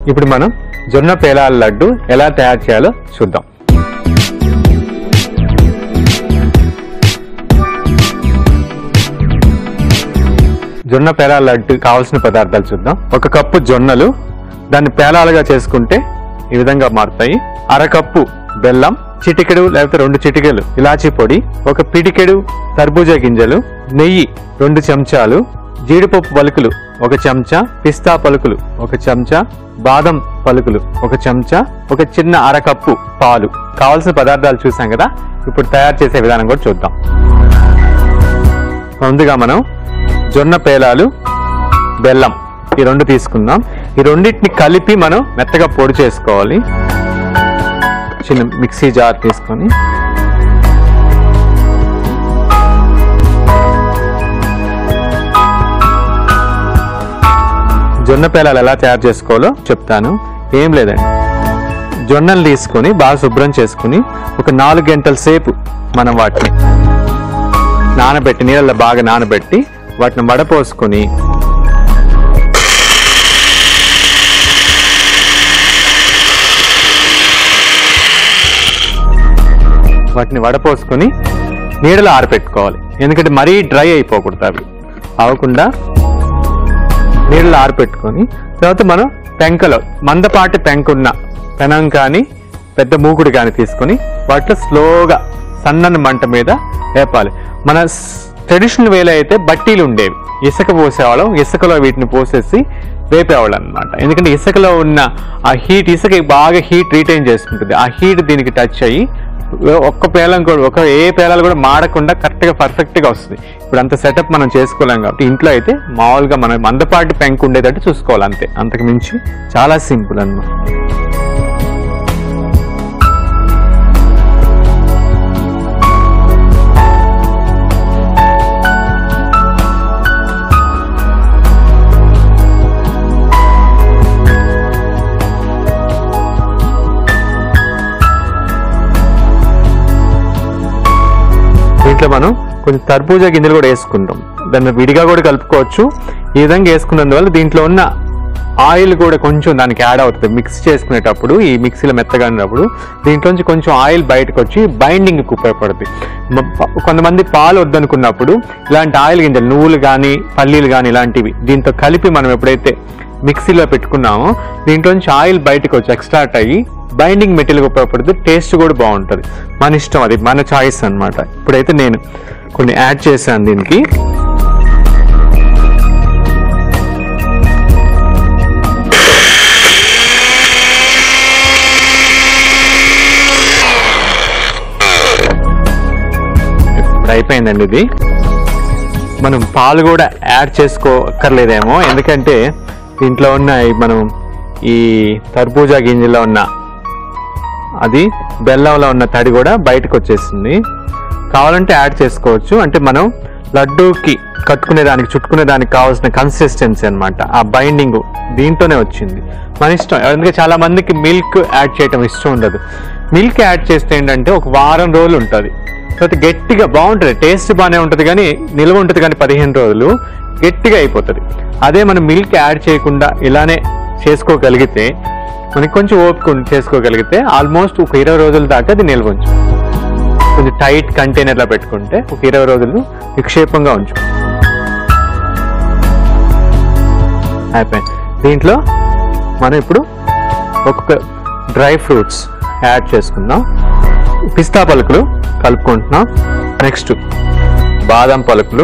ఇప్పుడు మనం జొన్న పేలాల లడ్డు ఎలా తయారు చేయాలో చూద్దాం. జొన్న పేలాల లడ్డు కావాల్సిన పదార్థాలు చూద్దాం. 1 కప్పు జొన్నలు, దాన్ని పేలాలుగా చేసుకుంటే ఈ విధంగా మారుతాయి. 1/2 కప్పు బెల్లం, చిటికెడు లేకపోతే 2 చిటికెలు ఇలాచీ పొడి, 1 పిడికెడు తర్బూజా గింజలు, నెయ్యి 2 చెంచాలు, జీడిపప్పు పలుకులు 1 చెంచా, పిస్తా పలుకులు 1 చెంచా, బాదం పలుకులు 1 చెంచా, 1 చిన్న 1/2 కప్పు పాలు. కావాల్సిన పదార్థాలు చూసాం కదా. ఇప్పుడు తయారు చేసే విధానం కూడా చూద్దాం. ముందుగా మనం జొన్న పేలాలు, బెల్లం ఈ 2 తీసుకుందాం. ఈ రెండింటిని కలిపి మనం మెత్తగా పొడి చేసుకోవాలి. చిన్న మిక్సీ జార్ తీసుకొని జొన్న పేలాలు ఎలా తయారు చేసుకోవాలో చెప్తాను. ఏం లేదండి, జొన్నలు తీసుకొని బాగా శుభ్రం చేసుకుని ఒక 4 గంటల సేపు మనం వాటిని నానబెట్టి, నీళ్ళల్లో బాగా నానబెట్టి వాటిని వడపోసుకొని నీడలో ఆరబెట్టుకోవాలి. ఎందుకంటే మరీ డ్రై అయిపోకూడదు, అవి అవ్వకుండా నీళ్ళలో ఆరబెట్టుకొని తర్వాత మనం పెంకలో మందపాటి పెంకున్న పెనం కానీ పెద్ద మూకుడు కానీ తీసుకొని వాటిలో స్లోగా సన్నని మంట మీద వేపాలి. మన ట్రెడిషనల్ వేలో అయితే బట్టీలు ఉండేవి, ఇసుక పోసేవాళ్ళం. ఇసుకలో వీటిని పోసేసి వేపేవాళ్ళు అనమాట. ఎందుకంటే ఇసుకలో ఉన్న ఆ హీట్, ఇసుక బాగా హీట్ రిటైన్ చేసుకుంటుంది. ఆ హీట్ దీనికి టచ్ అయ్యి ఒక్క పేలం కూడా ఏ పేలాలు కూడా మాడకుండా కరెక్ట్గా పర్ఫెక్ట్గా వస్తుంది. ఇప్పుడు అంత సెటప్ మనం చేసుకోలేం కాబట్టి ఇంట్లో అయితే మామూలుగా మనం మందపాటి పెంకు ఉండేటట్టు చూసుకోవాలి, అంతే. అంతకు మించి చాలా సింపుల్ అన్నమాట. దీంట్లో మనం కొంచెం తర్బూజా గింజలు కూడా వేసుకుంటాం. దాన్ని విడిగా కూడా కలుపుకోవచ్చు. ఈ విధంగా వేసుకున్నందువల్ల దీంట్లో ఉన్న ఆయిల్ కూడా కొంచెం దానికి యాడ్ అవుతుంది. మిక్స్ చేసుకునేటప్పుడు ఈ మిక్సీలో మెత్తగా ఉన్నప్పుడు దీంట్లోంచి కొంచెం ఆయిల్ బయటకు వచ్చి బైండింగ్కి ఉపయోగపడుతుంది. కొంతమంది పాలు వద్దనుకున్నప్పుడు ఇలాంటి ఆయిల్ గింజలు, నువ్వులు కానీ పల్లీలు కానీ ఇలాంటివి దీంతో కలిపి మనం ఎప్పుడైతే మిక్సీలో పెట్టుకున్నామో దీంట్లోంచి ఆయిల్ బయటకు వచ్చి ఎక్స్ట్రాక్ట్ అయ్యి బైండింగ్ మెటీరియల్గా ఉపయోగపడుతుంది. టేస్ట్ కూడా బాగుంటుంది. మన ఇష్టం, అది మన చాయిస్ అనమాట. ఇప్పుడైతే నేను కొన్ని యాడ్ చేశాను దీనికి. ఇప్పుడు అయిపోయిందండి ఇది. మనం పాలు కూడా యాడ్ చేసుకోక్కర్లేదేమో, ఎందుకంటే దీంట్లో ఉన్న మనం ఈ తర్బూజా గింజలో ఉన్న అది బెల్లంలో ఉన్న తడి కూడా బయటకు వచ్చేసింది. కావాలంటే యాడ్ చేసుకోవచ్చు. అంటే మనం లడ్డూకి కట్టుకునేదానికి, చుట్టుకునేదానికి కావాల్సిన కన్సిస్టెన్సీ అనమాట. ఆ బైండింగ్ దీంతోనే వచ్చింది. మన ఇష్టం. ఎందుకంటే చాలా మందికి మిల్క్ యాడ్ చేయటం ఇష్టం ఉండదు. మిల్క్ యాడ్ చేస్తే ఏంటంటే ఒక వారం రోజులు ఉంటుంది, తర్వాత గట్టిగా బాగుంటుంది, టేస్ట్ బాగానే ఉంటుంది, కానీ నిల్వ ఉంటుంది. కానీ 15 రోజులు గట్టిగా అయిపోతుంది. అదే మనం మిల్క్ యాడ్ చేయకుండా ఇలానే చేసుకోగలిగితే, మనకి కొంచెం ఓపిక చేసుకోగలిగితే ఆల్మోస్ట్ ఒక 20 రోజుల దాకా అది నిల్వ ఉంచు. కొంచెం టైట్ కంటైనర్లో పెట్టుకుంటే ఒక 20 రోజులు నిక్షేపంగా ఉంచు. అయిపోయింది. దీంట్లో మనం ఇప్పుడు ఒక్కొక్క డ్రై ఫ్రూట్స్ యాడ్ చేసుకుందాం. పిస్తా పలుకులు కలుపుకుంటున్నాం. నెక్స్ట్ బాదం పలుకులు,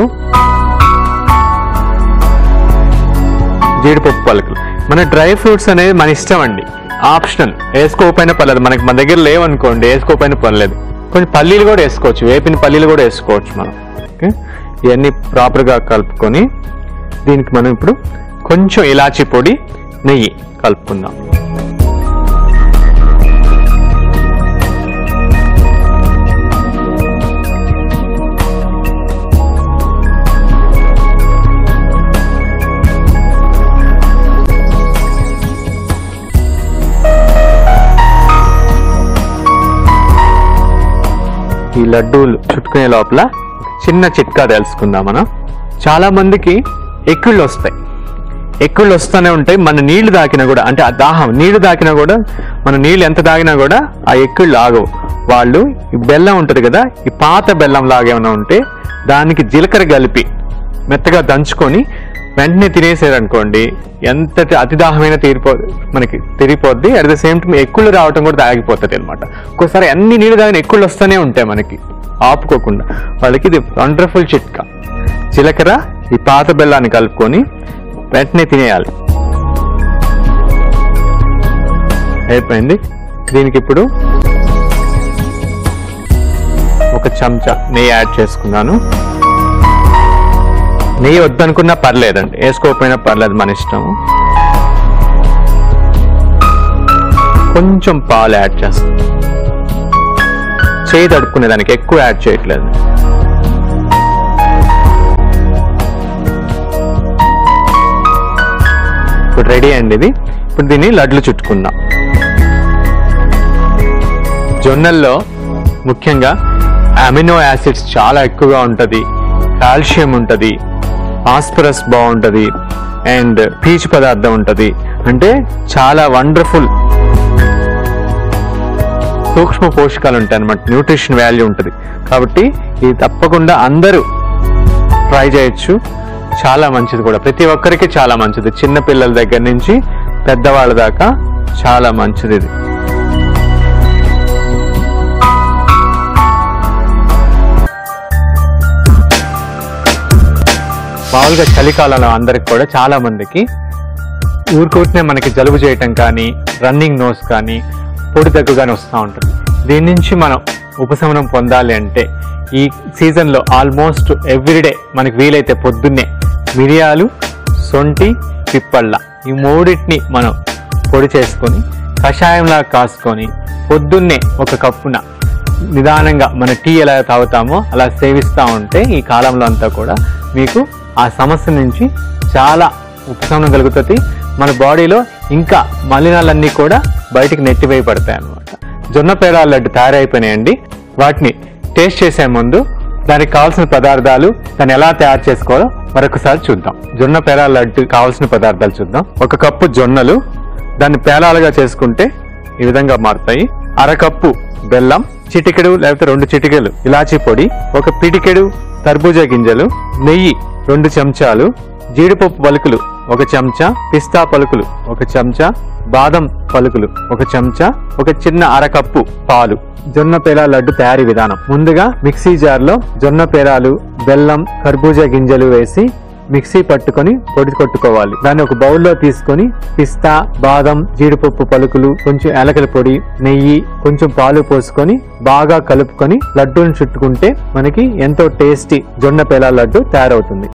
జీడిపప్పు పలుకులు. మన డ్రై ఫ్రూట్స్ అనేది మన ఇష్టం అండి, ఆప్షనల్. వేసుకోకపోయినా పర్లేదు, మన దగ్గర లేవనుకోండి వేసుకోకపోయినా పర్లేదు. కొంచెం పల్లీలు కూడా వేసుకోవచ్చు, వేపిన పల్లీలు కూడా వేసుకోవచ్చు మనం. ఓకే, ఇవన్నీ ప్రాపర్గా కలుపుకొని దీనికి మనం ఇప్పుడు కొంచెం ఇలాచీ పొడి, నెయ్యి కలుపుకుందాం. ఈ లడ్డూలు చుట్టుకునే లోపల చిన్న చిట్కా తెలుసుకుందాం మనం. చాలా మందికి ఎక్కిళ్ళు వస్తాయి. ఎక్కుళ్ళు వస్తూనే ఉంటాయి. మన నీళ్లు తాకినా కూడా, అంటే ఆ దాహం నీళ్లు తాకినా కూడా, మన నీళ్ళు ఎంత తాగినా కూడా ఆ ఎక్కుళ్ళు ఆగవు. వాళ్ళు ఈ బెల్లం ఉంటుంది కదా, ఈ పాత బెల్లం లాగా ఏమైనా ఉంటే దానికి జీలకర్ర కలిపి మెత్తగా దంచుకొని వెంటనే తినేసారనుకోండి, ఎంతటి అతిదాహమైన మనకి తిరిగిపోద్ది. అట్ ద సేమ్ టైం ఎక్కుళ్ళు రావటం కూడా ఆగిపోతుంది అనమాట. ఒక్కోసారి అన్ని నీళ్ళు తాగిన ఎక్కుళ్ళు వస్తూనే ఉంటాయి మనకి ఆపుకోకుండా. వాళ్ళకి ఇది వండర్ఫుల్ చిట్కా. జీలకర్ర ఈ పాత బెల్లాన్ని కలుపుకొని వెంటనే తినేయాలి. అయిపోయింది. దీనికి ఇప్పుడు ఒక చెంచా నెయ్యి యాడ్ చేసుకున్నాను. నెయ్యి వద్దనుకున్నా పర్లేదండి, వేసుకోకపోయినా పర్లేదు, మన ఇష్టము. కొంచెం పాలు యాడ్ చేస్తాం. చేయి తడుపుకునే దానికి ఎక్కువ యాడ్ చేయట్లేదు. ఇప్పుడు రెడీ అండి ఇది. ఇప్పుడు దీన్ని లడ్లు చుట్టుకుందాం. జొన్నల్లో ముఖ్యంగా అమినో యాసిడ్స్ చాలా ఎక్కువగా ఉంటుంది, కాల్షియం ఉంటుంది, ఫాస్ఫరస్ బాగుంటుంది, అండ్ పీచు పదార్థం ఉంటుంది. అంటే చాలా వండర్ఫుల్ సూక్ష్మ పోషకాలు ఉంటాయి అన్నమాట, న్యూట్రిషన్ వాల్యూ ఉంటుంది. కాబట్టి ఇది తప్పకుండా అందరూ ట్రై చేయొచ్చు. చాలా మంచిది కూడా, ప్రతి ఒక్కరికి చాలా మంచిది. చిన్న పిల్లల దగ్గర నుంచి పెద్దవాళ్ళ దాకా చాలా మంచిది ఇది. మామూలుగా చలికాలంలో అందరికి కూడా చాలా మందికి ఊరుకోటినే మనకి జలుబు చేయటం కానీ, రన్నింగ్ నోస్ కానీ, పొడి దగ్గు కానీ వస్తూ ఉంటుంది. దీని నుంచి మనం ఉపశమనం పొందాలి అంటే ఈ సీజన్లో ఆల్మోస్ట్ ఎవ్రీడే మనకి వీలైతే పొద్దున్నే మిరియాలు, సొంటి, పిప్పళ్ళ ఈ మూడింటిని మనం పొడి చేసుకొని కషాయంలా కాసుకొని పొద్దున్నే ఒక కప్పున నిదానంగా మన టీ ఎలా తాగుతామో అలా సేవిస్తూ ఉంటే ఈ కాలంలో అంతా కూడా మీకు ఆ సమస్య నుంచి చాలా ఉపశమనం కలుగుతుంది. మన బాడీలో ఇంకా మలినాలన్నీ కూడా బయటికి నెట్టివేయబడతాయి అన్నమాట. జొన్న పేలాల లడ్డు తయారైపోయినాయండి. వాటిని టేస్ట్ చేసే ముందు దానికి కావాల్సిన పదార్థాలు, దాన్ని ఎలా తయారు చేసుకోవాలో మరొకసారి చూద్దాం. జొన్న పేలాల లడ్డు కావాల్సిన పదార్థాలు చూద్దాం. 1 కప్పు జొన్నలు, దాన్ని పేలాలుగా చేసుకుంటే ఈ విధంగా మారుతాయి. 1/2 కప్పు బెల్లం, చిటికెడు లేకపోతే 2 చిటికెలు ఇలాచీ పొడి, 1 పిడికెడు తర్బూజా గింజలు, నెయ్యి 2 చెంచాలు, జీడిపప్పు పలుకులు 1 చెంచా, పిస్తా పలుకులు 1 చెంచా, బాదం పలుకులు 1 చెంచా, ఒక చిన్న 1/2 కప్పు పాలు. జొన్న పేలాల లడ్డు తయారీ విధానం: ముందుగా మిక్సీ జార్లో జొన్న పేలాలు, బెల్లం, కర్బూజా గింజలు వేసి మిక్సీ పట్టుకొని పొడి కొట్టుకోవాలి. దాన్ని ఒక బౌల్లో తీసుకొని పిస్తా, బాదం, జీడిపప్పు పలుకులు, కొంచెం యాలకుల పొడి, నెయ్యి, కొంచెం పాలు పోసుకొని బాగా కలుపుకొని లడ్డూని చుట్టుకుంటే మనకి ఎంతో టేస్టీ జొన్న పేలాల లడ్డు తయారవుతుంది.